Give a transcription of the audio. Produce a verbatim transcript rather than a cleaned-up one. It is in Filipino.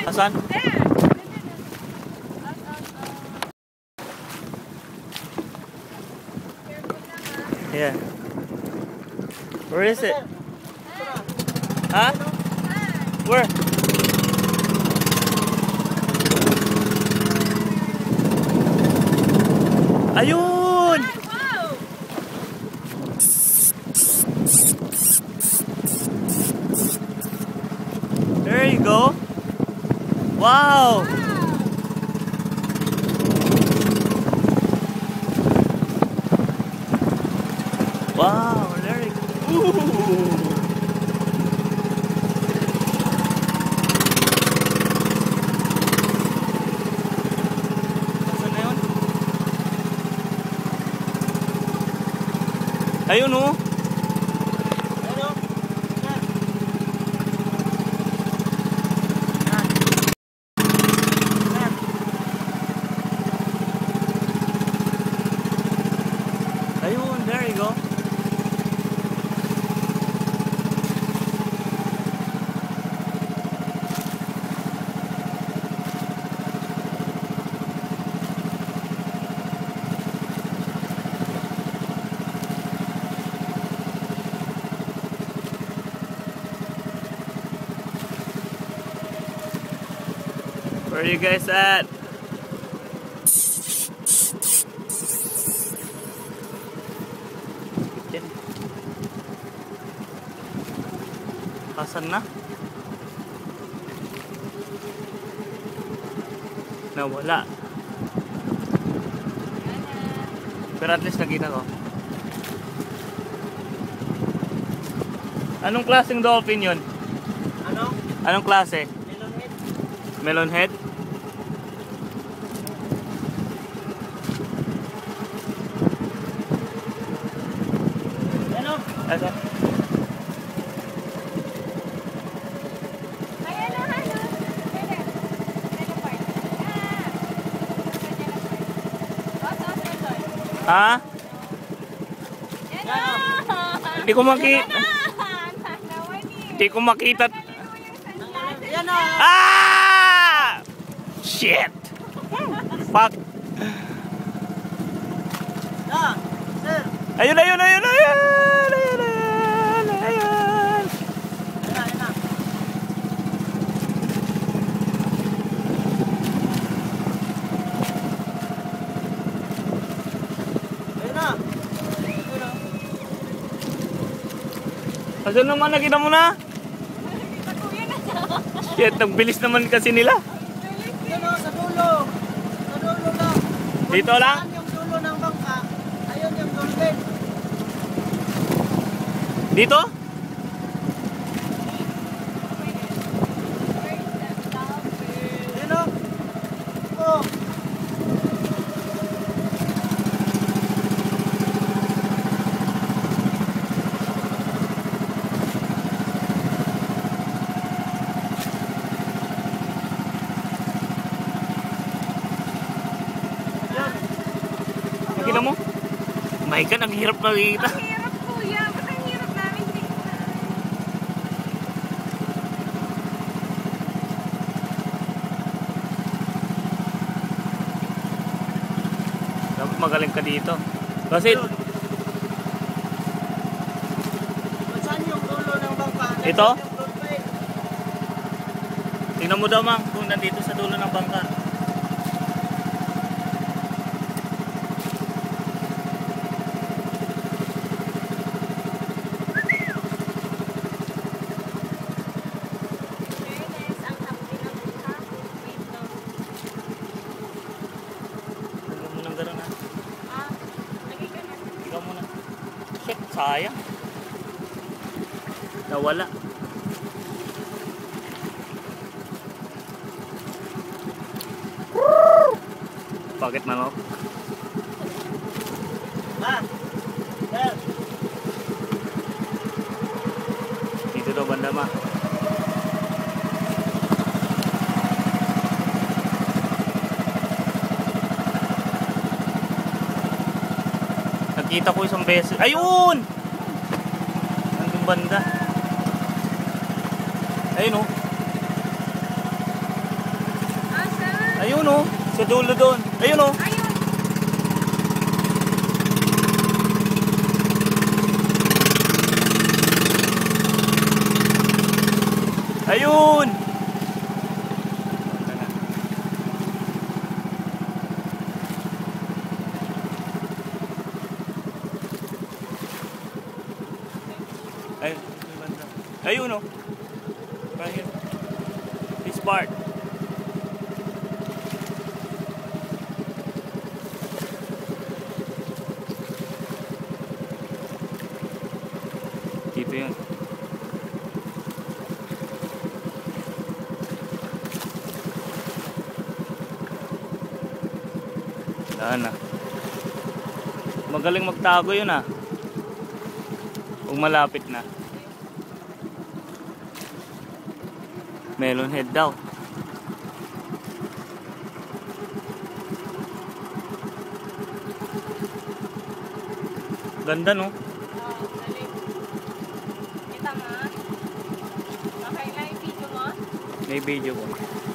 Asan? Yeah. Where is it? Huh? Where? Ayun! There you go. Wow! Wow, there you go. Ooh. Saan na yun? Ayun oh. Ayun, there you go. Where are you guys at? Asan na? Nawala. Pero at least nakita ko. Anong klaseng dolphin yun? Ano? Anong klase? Melon head. Melon head? Ano? Ito. Ha? Hindi ko makita. Hindi ko makita. Yan na. Ah! Shit. Fuck. Ah, sir. Ayun, ayun, ayun, ayun. Ayun, ayun, ayun. Yan na. Asan naman? Nakita mo na? Shit, nagbilis naman kasi nila. Yan o, sa dulo. Sa dulo lang. Dito lang? Saan yung dulo ng bangka? Ayun yung dolphin. Dito? Yan o. Oh. Nakita mo? My God, ang hirap makikita. Ang hirap kuya, ba't ang hirap namin tingnan? Dapat magaling ka dito. Kasi Saan yung dulo ng bangka? Ito? Yung dolphin. tingnan mo daw mang kung nandito sa dulo ng bangka. Ganun ha. Ah, lagay ka na. Ikaw muna. Shit, sayang. Nawala. Bakit manok? Ah, sir. Dito daw banda ma. Nakita ko isang beses. Ayun! Nandun banda. Ayun oh. Ayun oh, sa dulo doon. Ayun oh. Ayun. Ayun! Ay, ayun oh. Ayun. This part. Dito yun. Wala na. Magaling magtago yun ah. Kung malapit na. Melon head daw. Ganda no? Oh, dali. Kita mo. Okay lang yung video mo? May video ko.